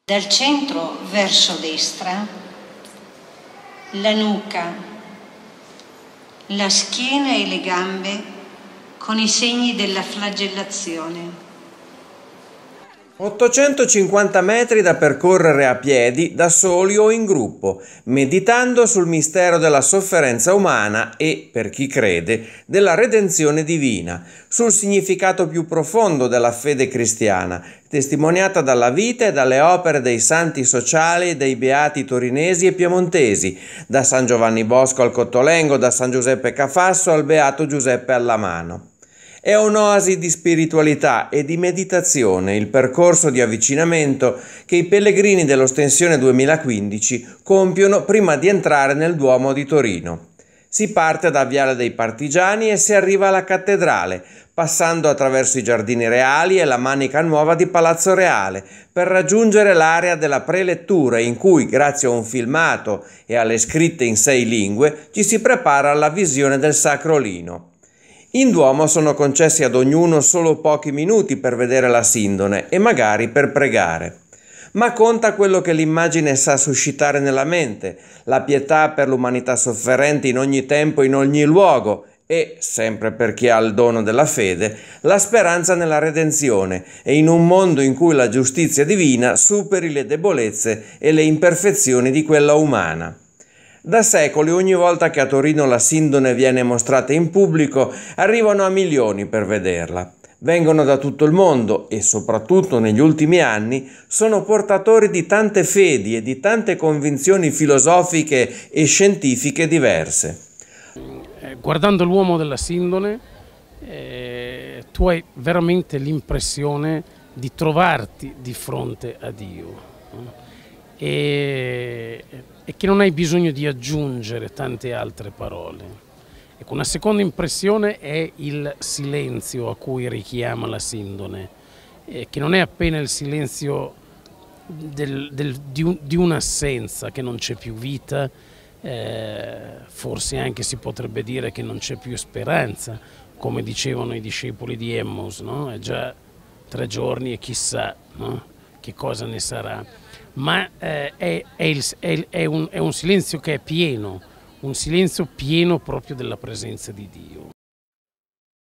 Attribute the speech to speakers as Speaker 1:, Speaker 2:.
Speaker 1: Dal centro verso destra, la nuca, la schiena e le gambe con i segni della flagellazione.
Speaker 2: 850 metri da percorrere a piedi, da soli o in gruppo, meditando sul mistero della sofferenza umana e, per chi crede, della redenzione divina, sul significato più profondo della fede cristiana, testimoniata dalla vita e dalle opere dei santi sociali e dei beati torinesi e piemontesi, da San Giovanni Bosco al Cottolengo, da San Giuseppe Cafasso al beato Giuseppe Allamano. È un'oasi di spiritualità e di meditazione il percorso di avvicinamento che i pellegrini dell'Ostensione 2015 compiono prima di entrare nel Duomo di Torino. Si parte da Viale dei Partigiani e si arriva alla cattedrale, passando attraverso i Giardini Reali e la Manica Nuova di Palazzo Reale, per raggiungere l'area della prelettura in cui, grazie a un filmato e alle scritte in 6 lingue, ci si prepara alla visione del Sacro Lino. In Duomo sono concessi ad ognuno solo pochi minuti per vedere la sindone e magari per pregare. Ma conta quello che l'immagine sa suscitare nella mente, la pietà per l'umanità sofferente in ogni tempo e in ogni luogo e, sempre per chi ha il dono della fede, la speranza nella redenzione e in un mondo in cui la giustizia divina superi le debolezze e le imperfezioni di quella umana. Da secoli, ogni volta che a Torino la sindone viene mostrata in pubblico, arrivano a milioni per vederla. Vengono da tutto il mondo e, soprattutto negli ultimi anni, sono portatori di tante fedi e di tante convinzioni filosofiche e scientifiche diverse.
Speaker 3: Guardando l'uomo della sindone, tu hai veramente l'impressione di trovarti di fronte a Dio. E che non hai bisogno di aggiungere tante altre parole. Ecco, una seconda impressione è il silenzio a cui richiama la sindone, che non è appena il silenzio di un'assenza, che non c'è più vita, forse anche si potrebbe dire che non c'è più speranza, come dicevano i discepoli di Emmaus, no? È già 3 giorni e chissà, no? Che cosa ne sarà. Ma è un silenzio che è pieno, un silenzio pieno proprio della presenza di Dio.